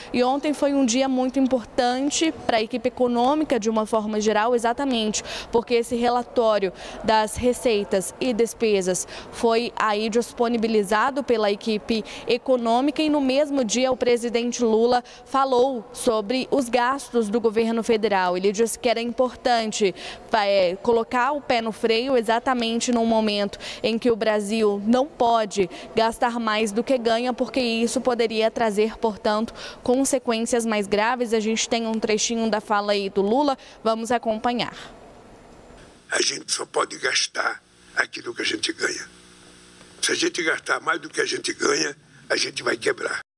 E ontem foi um dia muito importante para a equipe econômica de uma forma geral, exatamente porque esse relatório das receitas e despesas foi aí disponibilizado pela equipe econômica e no mesmo dia o presidente Lula falou sobre os gastos do governo federal. Ele disse que era importante colocar o pé no freio exatamente no momento em que o Brasil não pode gastar mais do que ganha, porque isso poderia trazer, portanto, consequências mais graves. A gente tem um trechinho da fala aí do Lula, vamos acompanhar. A gente só pode gastar aquilo que a gente ganha. Se a gente gastar mais do que a gente ganha, a gente vai quebrar.